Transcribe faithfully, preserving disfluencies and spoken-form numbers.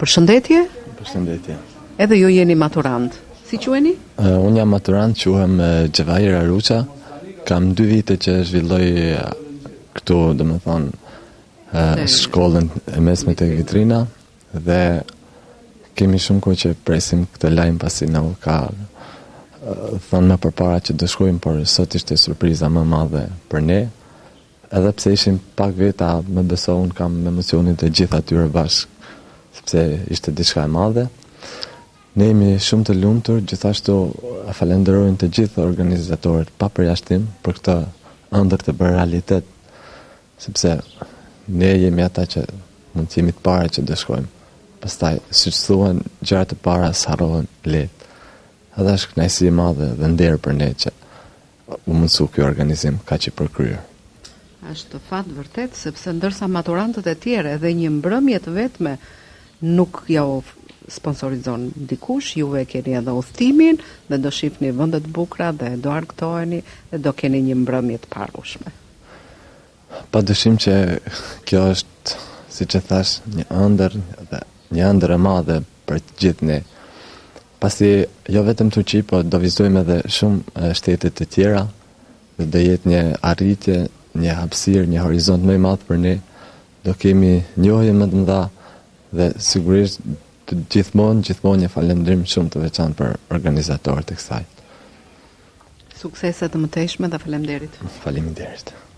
Përshëndetje. Përshëndetje. Edhe ju jeni maturant. Si quheni? Uh, unë jam maturant, quhem uh, Gjevahir Aruqa. Kam dy vite që zhvilloj uh, këtu, dhe më thonë, uh, shkollën e mesme të Vitrina dhe kemi shumë kohë që presim këtë lajm pasi na u ka uh, thonë më përpara që do shkojmë, por sot ishte surpriza më madhe për ne. Edhe pse ishim pak veta, më beso unë kam emocionin të gjithë atyre bashkë, sepse ishte diçka e madhe. Ne jemi shumë të lumtur, gjithashtu falenderojmë të gjithë organizatorët pa përjashtim për këtë ëndër të bërë realitet, sepse ne jemi ata që mund të jemi të para që do shkojmë. Pastaj, siç thuan, gjërat e para s'harrohen lehtë. Edhe është kënaqësi e madhe dhe nder për ne që u mundsu ky organizim kaq i përkryer. Është fat vërtet, sepse ndërsa maturantët e tjerë edhe një mbrëmje të vetme nuk ja sponsorizon dikush, juve keni edhe udhëtimin dhe do shihni vende të bukura dhe do argëtoheni dhe do keni një mbrëmje të parushme. Padyshim që kjo është, siç e thash, një ëndër dhe një ëndër e madhe për të gjithë ne. Pasi jo vetëm Turqi, po do vizitojmë edhe shumë shtete të tjera dhe do jetë një arritje, një hapësirë, një horizont më i madh për ne. Do kemi njohje më të mëdha dhe sigurisht të gjithmonë, gjithmonë një falëndrim shumë të veçantë për organizatorët e kësaj. Suksese të mëtejshme dhe faleminderit. Faleminderit.